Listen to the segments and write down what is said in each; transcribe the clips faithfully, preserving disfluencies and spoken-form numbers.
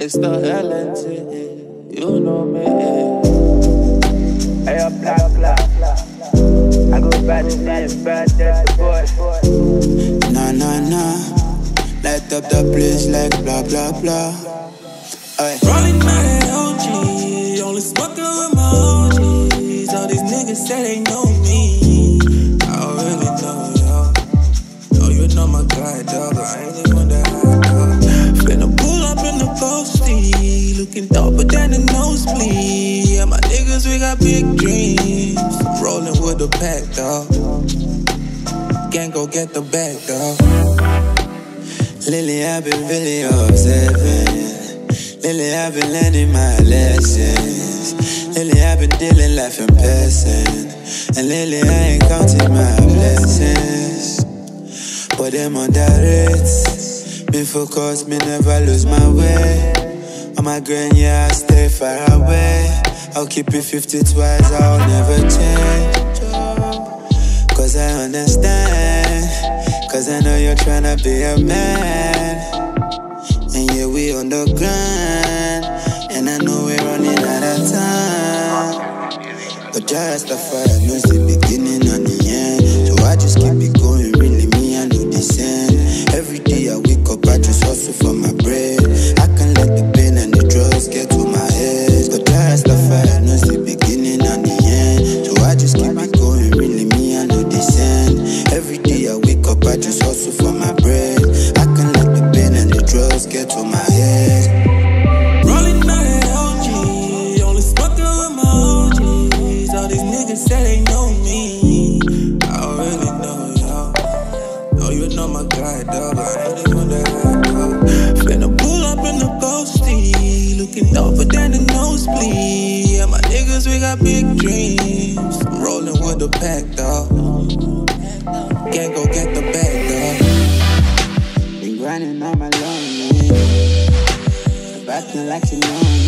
It's the L N T, you know me. Hey, up, blah, blah, blah. I go back to that, bad, that's the boy. Nah, nah, nah. Light up the place like blah, blah, blah. Aye. Rolling out that O G, only smoking with my O Gs. All these niggas say they know me. I already know, y'all. Know you know my guy, dog. I ain't even that high, dog. Finna pull up in the ghosty, looking doper than the nosebleed. Yeah, my niggas, we got big dreams. I'm rolling with the pack, dog. Gang go get the bag, dog. Lately I've been really observing. Lately I've been learning my lessons. Lately I've been dealing life in person. And lately I ain't counting my blessings. But them on that rate. Been focused, me never lose my way. On my grind, yeah, I stay far away. I'll keep it fifty twice, I'll never change. Cause I understand. Cause I know you're tryna be a man. And yeah, we on the grind. And I know we're running out of time. But just the fire knows the beginning and the end. So I just keep it going, really me, I know this end. Every day I wake up, I just hustle for my bread. I can't let the pain and the drugs get to my head. But just the fire knows the beginning and the end. So I just keep it going, really me, I know this end. Every day I wake up, I just hustle for my bread. I can't let the pain and the drugs get to my head. Rolling out that O G, only smoking with my O Gs. All these niggas say they know me. I already know, y'all. Know you know my guy, dog. I ain't even that high, dog. Finna pull up in the ghosty, looking doper than the nosebleed. Yeah, my niggas, we got big dreams. I'm rolling with the pack, dog. Can't go get the bag, dog. Been grinding on my lonely. Acting like you know me.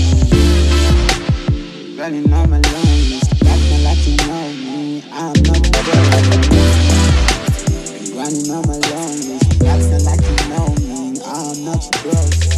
Running on my lonely. Acting like you know me. I'm not the girl. Been grinding on my lonely. Acting like you know me. I'm not your bro.